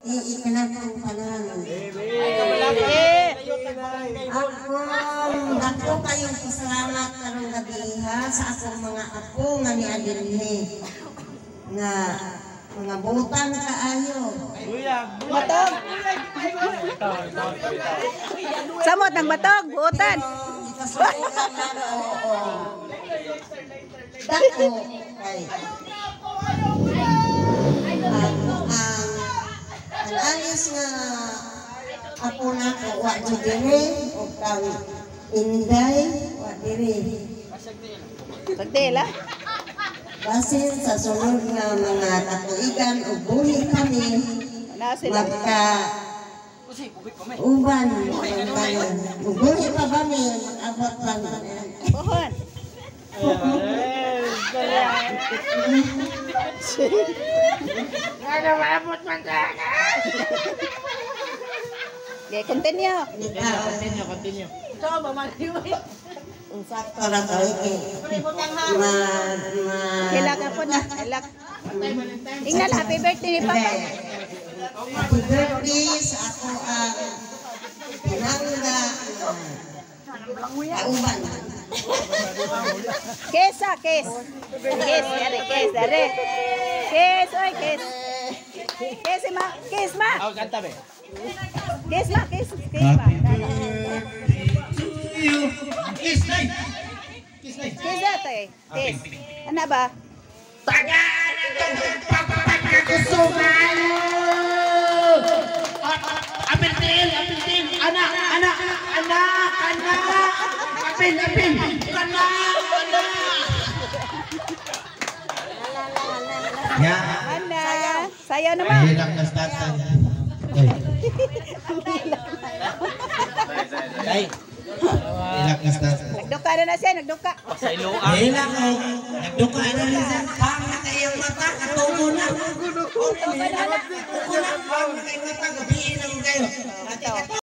Ikanakong panahon. Ako kayong pasalamat karong gabi ha sa akong mga apo nga niadilhi nga mga butang kaayo. Batog. Samot ng batog, buutan. Dako kay ang alis nga ako na ko wa dire o kang inday wa dire. Pagdela. Basin sa sunod nga mga katuigan o buhi kami magka uban buhi pa ba mi mag-abot lang Pohon. Ano maabot man ka? Okay, continue. Continue. Ikaw ba mag-iwi? Unsakto na to Hilak ako na. Hilak. Ingnan, happy birthday ni Papa. happy birthday sa ako ang pinangga kauban. Kesa, kes. Kes, dari, kes, dari. Kes, oy, kes. Kes, ma. Kes, ma. Ako kanta be. Kes, ma. Kes, kes, ma. Kiss night. Kiss night. Kes, ate. Kes. Ano ba? Tagaan ang pagpapagkakusuman! Apil-tin! Apil-tin! Anak! Anak! Anak! Anak! Apil! Apil! Anak! Anak! Ya. Ana. Sayo naman. Hilang na statan. Ay. Hilang na statan. Nagduka na siya, nagduka. Hilang o. Nagduka na rin siya. Pang na kayong mata. Katugo na. Pang na kayong mata. Gabihin lang kayo.